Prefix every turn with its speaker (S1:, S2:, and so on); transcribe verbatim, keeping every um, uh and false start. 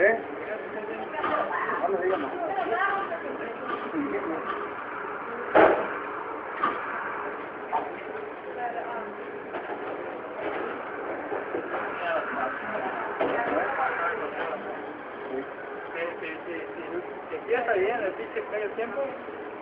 S1: ¿Eh? No lo digas más.
S2: Si empieza bien el pinche medio tiempo,